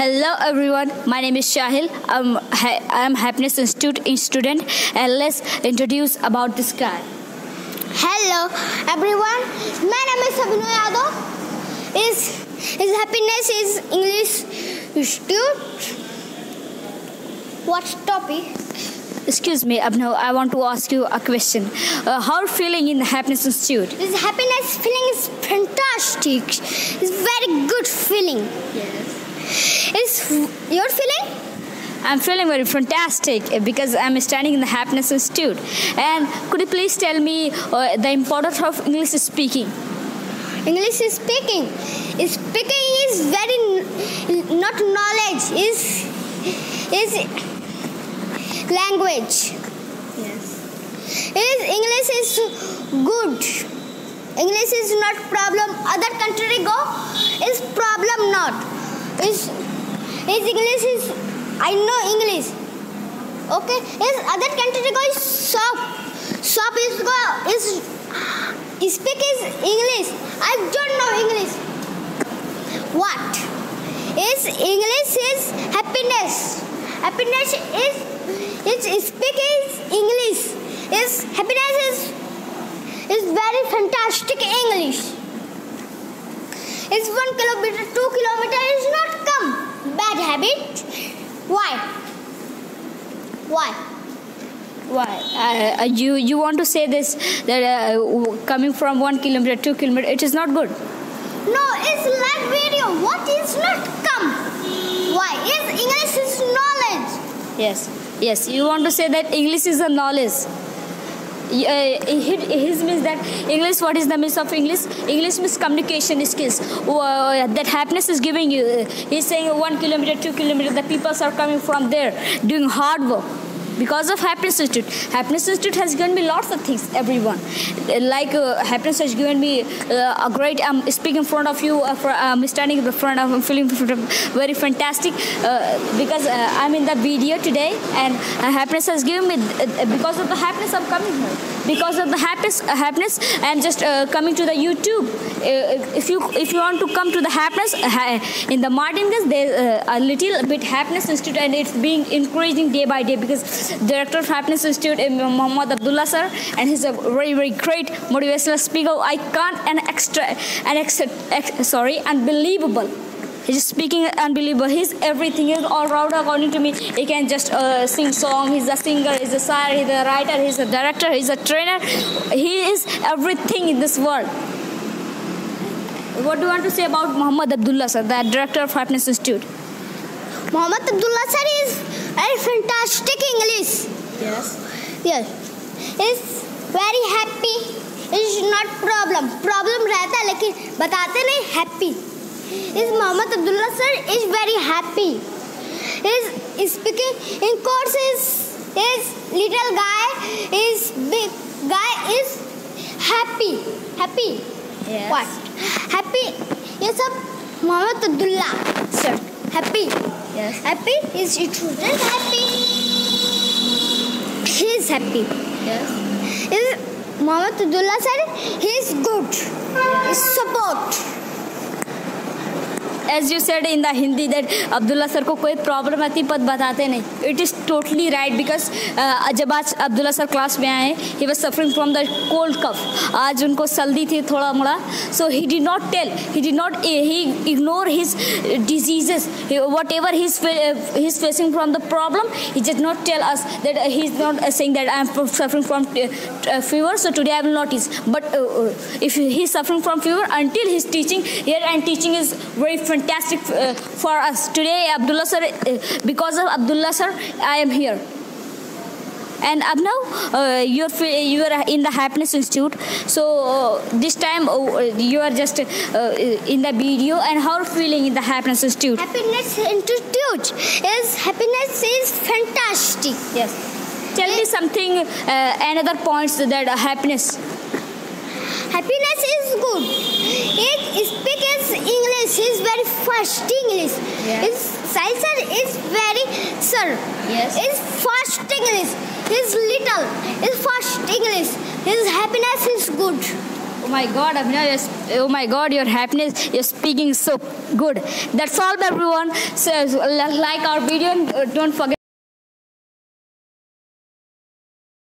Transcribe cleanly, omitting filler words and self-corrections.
Hello everyone, my name is Shahil. I'm Happiness Institute student, and let's introduce about this guy. Hello everyone, my name is Abhinav Yadav. Is Happiness is English Institute. What topic? Excuse me, Abhinav, I want to ask you a question. How are you feeling in the Happiness Institute? This happiness feeling is fantastic. It's very good feeling. Yes. Is your feeling? I'm feeling very fantastic because I'm studying in the Happiness Institute. And could you please tell me the importance of English speaking? English speaking. Speaking is very not knowledge. Is language. Yes. English is good. English is not problem. Other country go is problem not. Is English is I know English. Okay. Is other country go is shop. Shop is go is speak is English. I don't know English. What? Is English is happiness. Happiness is speak is English. Is happiness is very fantastic English. Is 1 kilometer, 2 kilometer is not come. Bad habit. Why? Why? You want to say this that coming from 1 kilometer, 2 kilometer, it is not good? No, it's like video. What is not come? Why? Is English is knowledge. Yes. You want to say that English is a knowledge. His means that English. What is the means of English? English means communication skills. That happiness is giving you. He's saying 1 kilometer, 2 kilometer. The people are coming from there doing hard work. Because of Happiness Institute. Happiness Institute has given me lots of things, everyone. Like Happiness has given me a great, I'm speaking in front of you, I'm standing in the front, I'm feeling very fantastic because I'm in the video today, and Happiness has given me, because of the happiness I'm coming here. Because of the happiness I'm just coming to the YouTube. If you want to come to the Happiness, in the Martinez, there's a little bit Happiness Institute, and it's being increasing day by day because Director of Happiness Institute is Muhammad Abdullah sir, and he's a very, very great motivational speaker. I can't unbelievable. He's speaking unbelievable. He's everything. He's all round according to me. He can just sing song. He's a singer. He's a singer. He's a writer. He's a director. He's a trainer. He is everything in this world. What do you want to say about Muhammad Abdullah sir, the Director of Happiness Institute? Muhammad Abdullah sir is a fantastic English. Yes. Is very happy. Is not problem. Problem रहता है लेकिन बताते नहीं happy. Is Muhammad Abdullah sir is very happy. Is speaking in courses. Is little guy. Is big guy. Is happy. Yes. What? Happy. ये सब Muhammad Abdullah sir. Happy. Yes. Happy is student happy. He is happy. Yes. Is Muhammad Abdullah sir? He is good. Is support. As you said in the Hindi that Abdullah sir को कोई problem आती पर बताते नहीं. It is totally right because जब आज Abdullah sir class में आए, he was suffering from the cold cough. आज उनको सर्दी थी थोड़ा मोड़ा. So he did not tell. He ignored his diseases. Whatever he's facing from the problem, he did not tell us that he's not saying that I'm suffering from fever. So today I will not teach. But if he's suffering from fever, until he's teaching here, and teaching is very fantastic for us. Today, Abdullah sir, because of Abdullah sir, I am here. And Abhinav, you are in the Happiness Institute. So this time you are just in the video. And how are you feeling in the Happiness Institute? Happiness Institute happiness is fantastic. Yes. Tell me something, another points that happiness. Happiness is good. It speaks English. He is very fast English. Yes. Sai sir is very sir. Yes. Is fast English. He is little. Is fast English. His happiness is good. my God, Abhinav, oh my God, your happiness, you're speaking so good. That's all, everyone. So, like our video, don't forget.